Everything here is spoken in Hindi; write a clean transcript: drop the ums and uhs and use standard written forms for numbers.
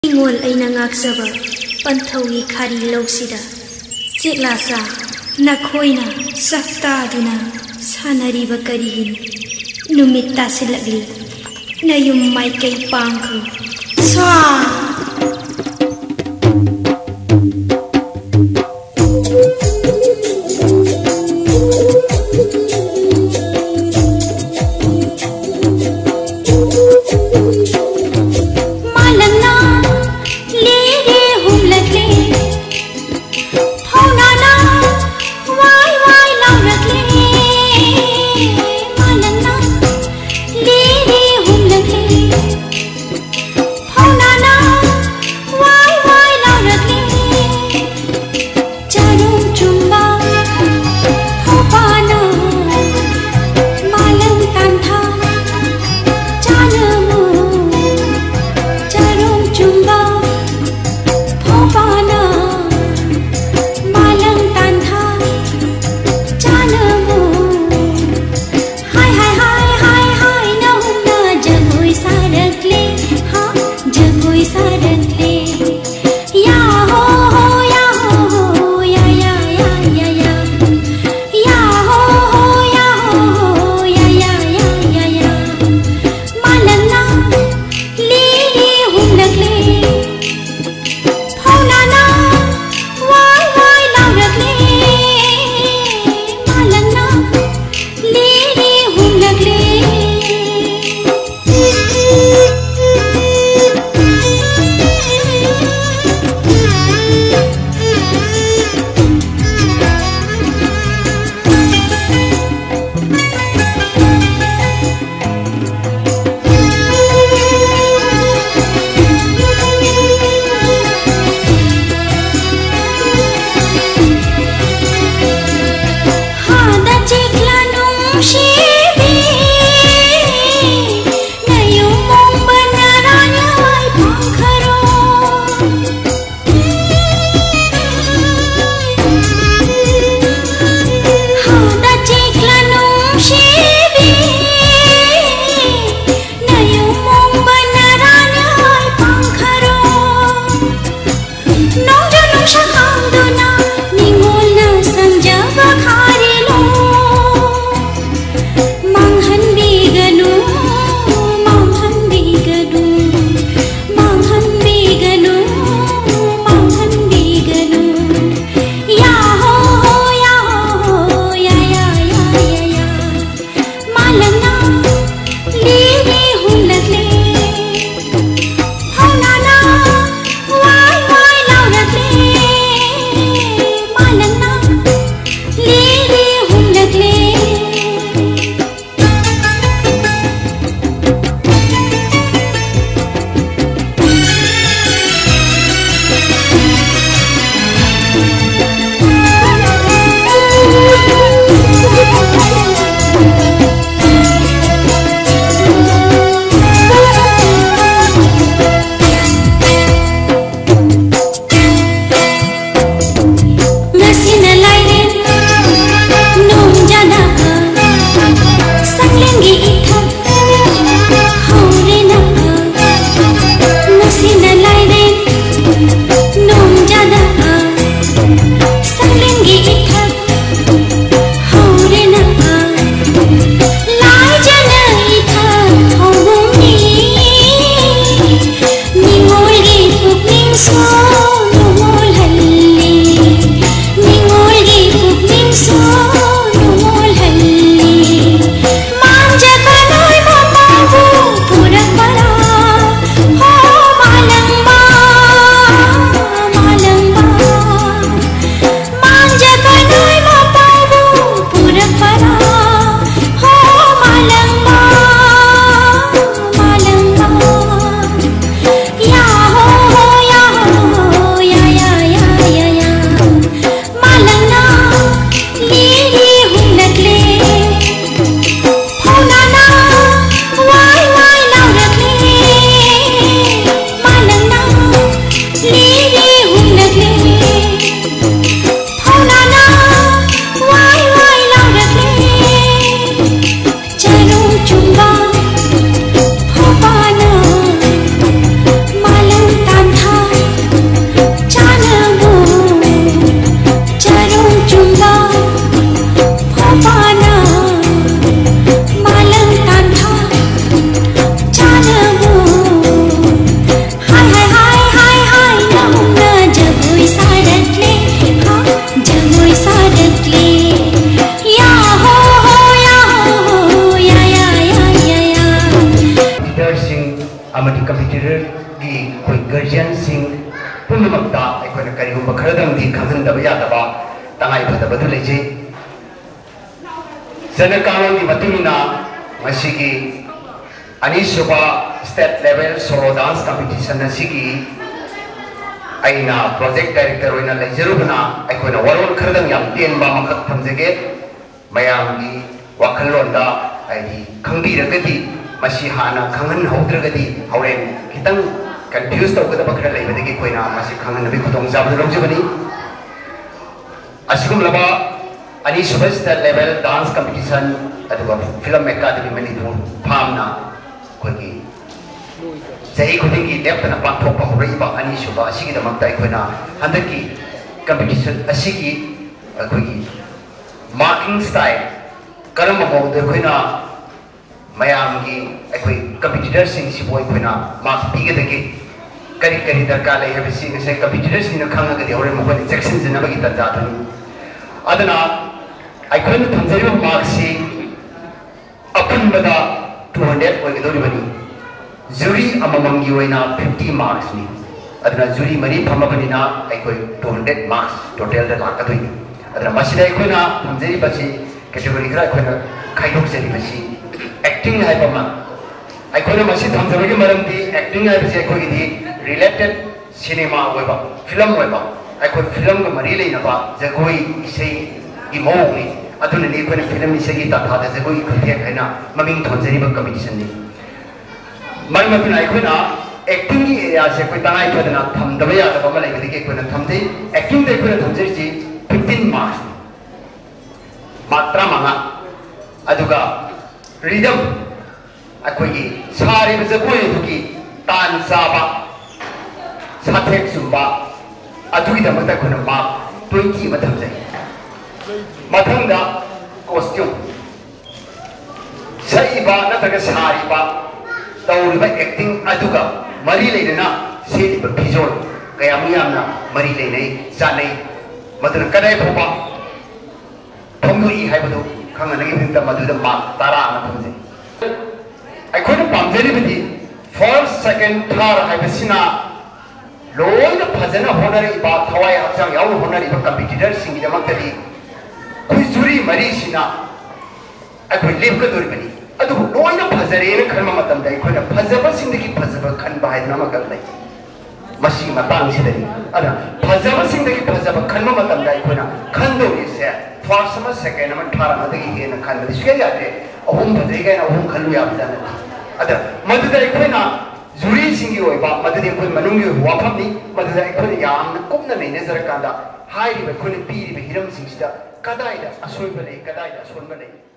Ingol ay nangaksaba panthawi khari lawsida cheklasa nakhoina saktaduna sanariba karigin numit tasilagli nayum maikay pangko swa na गार्जियन सिंह पुनमक्ता अखोना करिगुंबा खरदंदी खंगनदब यादबा तंगाई फदबदु लेजे जनकानोंगी मतुमिना मसिगी अनिसुबा state level solo dance competition असिगी आइना प्रोजेक्ट डायरेक्टर होइना लेजरुबना अखोना वरोल खरदंग याम तेनबा मखक थमजेगे मयामगी वाखलोंदा आइदी खंगबिरगदी मसी हाना खंगन हौद्रगदी हौरेन खितंग कंफ्यूज तौगदबा खर लेबदगी कोइना मसी खंगन नबी खुदोंग जाबद लौजबनी असिगुमलबा अनिसुबा स्टेट लेवल डांस कंपटीशन अदुगा फिल्म एकेडमी मणिपुर फामना कोगी जय खुदिंगी लेपना पांथोपा होरइबा अनिसुबा असिगिदमक्ता अखोना हंदकी कंपटीशन असिगी अखोगी मार्किंग स्टाइल करम मौद अखोना मयामगी अखोई कंपटीटर सिंग सिबो अखोना मार्क पीगदगी करी करी दरकार लई हबसि ngase कंपटीटर सिंग खंगगदि होरे मखोनि सेक्शन जनबगी तजादनि अदना अखोन थंजरिबा मार्क सि अपुनबदा 200 ओइगदोरिबनी जुरी अममंगी वैना 50 मार्क्स नि अदना जुरी मरी फमबनिना अखोई 200 मार्क्स टोटल द लाकदोइ अदना मसिदा अखोना थंजरी बसि कैटेगरी खरा अखोना खाइदोक जरि बसि एक्टिंग हाइबमा अखोना मसि थंजबगी मरमदि एक्टिंग हाइबसि अखोगी दि रिलेटेड सिनेमा वेबा फिल्म वेबा अखोई फिल्म ग मरी लेनबा जगोई इसै इमोनी अदुना नि अखोना फिल्म इसैगी ताथादा जगोई खुथे हैना ममिंग थंजरिबा कंपटीशन नि मरमतुना अखोना एक्टिंग की एरिया से कोई तंगाई फदना थमदबा यादबा मा लेबदगी अखोना थमजे एक्टिंग दे अखोना थमजरिसि 15 मार्क्स मात्रा मंगा अदुगा रिदम अखोगी सारिबा जगोई दुगी तान साबा साथेक सुबा अदुगी दमता अखोना मार्क 20 मा थमजे मथंगदा कॉस्ट्यूम सईबा नतगा सारिबा तौरिबा एक्टिंग अदुगा मरी लेना सेलिबा फिजोल कयामयामना मरी लेनै जानै मदुना कदाय फोबा थोंगुई हाइबदु खंगनगी बिंता मदुदा मा तारा ना थमजे अखोना पामजरिबदि फर्स्ट सेकंड थर्ड हाइबसिना लोइना फजना होनरिबा थवाय हक्सांग याउ होनरिबा कंपटीटर सिंगी दमक्तदि कुई जुरी मरी सिना अखोई लेबकदोरिबनि अदु लोइना फजरेन खनमा मतमदा अखोना फजबा सिंदगी फजबा खनबा हाइदना मकल लै मसी मतांग सिदनि अदा फजबा सिंदगी फजबा खनमा मतमदा अखोना खंदोरिसे फर्स्ट मा सेकंड मा थर्ड मा दगी हेना खनबदि सुया यादे अहुम फजै गायना अहुम खलु याबजाना अदा मदुदा अखोना जुरी सिंगी ओइबा मदुदि अखोई मनुंगी वाफमनि मदुदा अखोना यामना कुपना नैनजर कांदा हाइरिबा अखोना पीरिबा हिरम सिंगसिदा कदाइदा असोइबा लै कदाइदा सोनबा लै